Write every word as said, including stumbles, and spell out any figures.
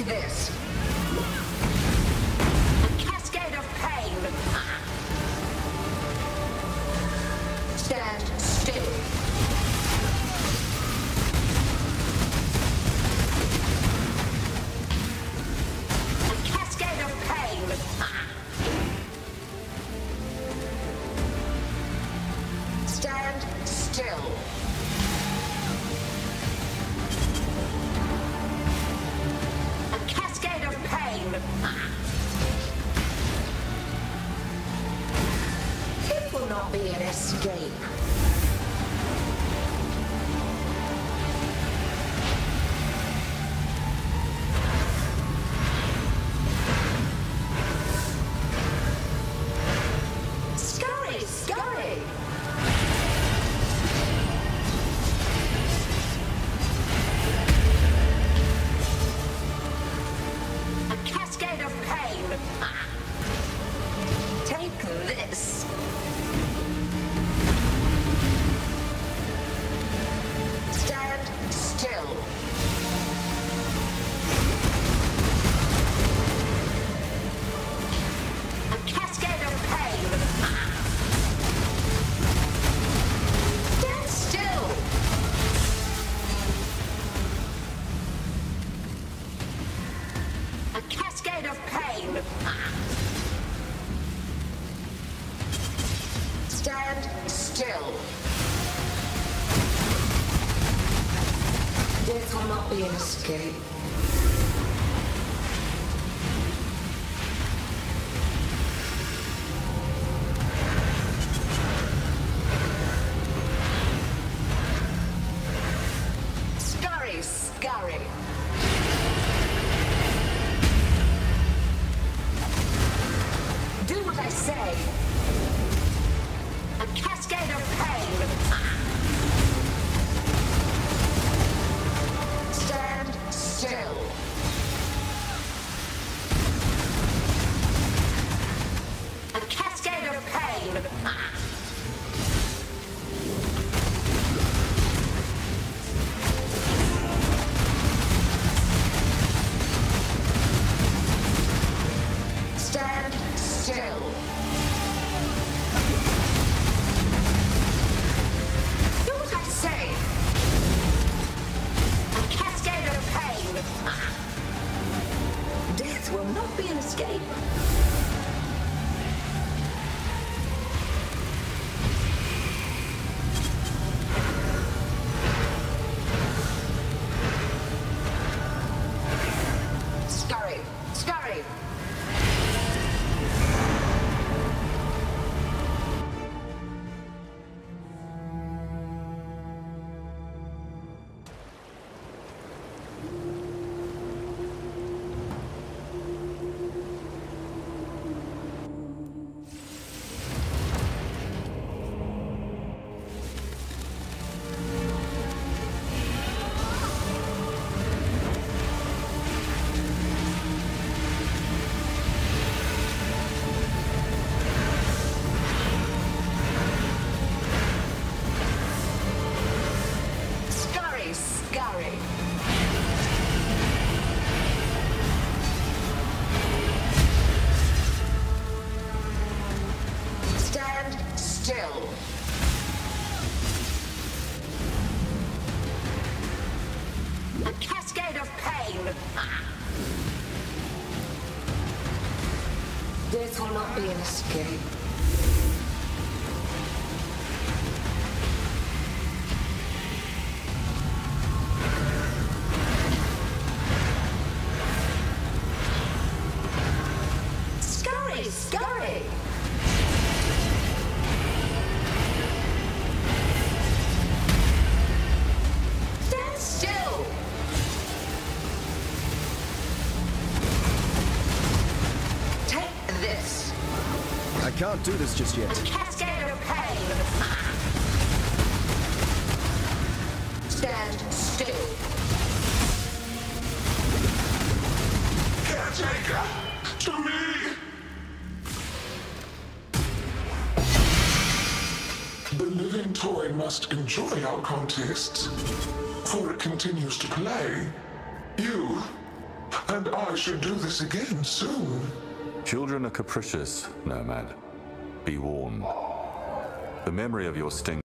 this. A cascade of pain. Stand still. A cascade of pain. Stand still. A cascade of pain. It will not be an escape. Scurry, scurry. A cascade of pain. Take this. Stand still. A cascade of pain. Stand still. A cascade of pain. Stand still. Death will not be an escape. Scurry, scurry. Do what I say. A cascade of pain. Stand still. A cascade of pain. Stand still. Do what I say. A cascade of pain. Death will not be an escape. Scurry, scurry. Scurry, scurry. Stand still. A cascade of pain. Death will not be an escape. Scurry, scurry. Stand still. Take this. I can't do this just yet. A cascade of pain. Stand still. Caretaker! To me! The living toy must enjoy our contests, for it continues to play. You and I should do this again soon. Children are capricious, Nomad. Be warned. The memory of your sting